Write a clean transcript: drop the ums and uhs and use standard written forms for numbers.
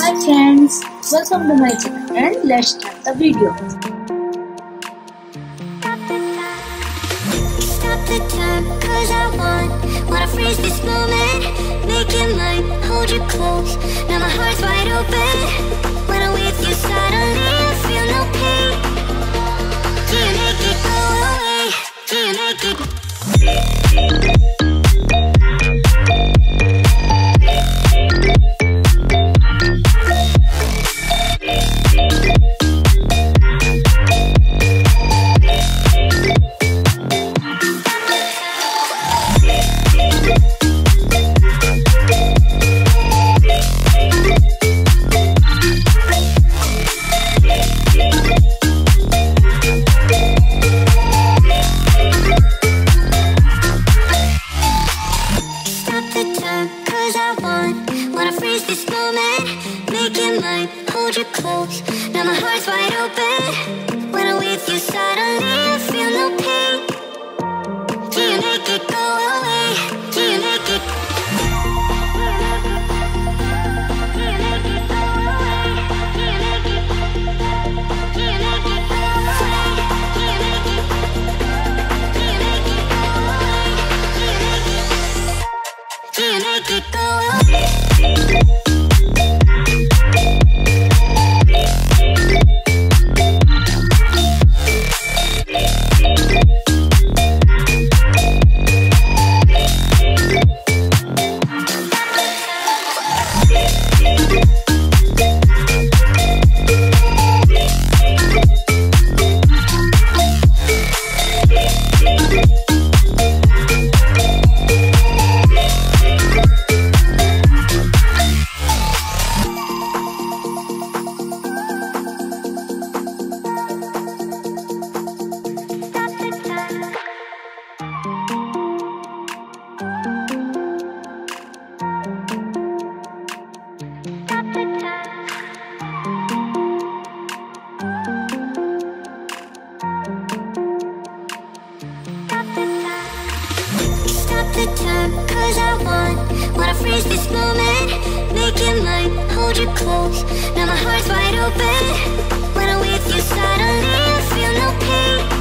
Hi friends, welcome to my channel and let's start the video. Stop the time, cause I wanna freeze this moment. Make it mine, hold you close. Now my heart's wide open. When I'm with you, suddenly I feel no pain. Do you make it go away? Do you make it? Wanna freeze this moment, make it mine, hold you close. Now my heart's wide open. When I'm with you, suddenly I feel no pain. Do you make it go away? Do you make it? Do you make it go away? Do you make it? Do you make it go away? Do you make it? Do you make it go away? Do you make it go away? The time, cause I wanna freeze this moment, make it mine, hold you close. Now my heart's wide open. When I'm with you, suddenly I feel no pain.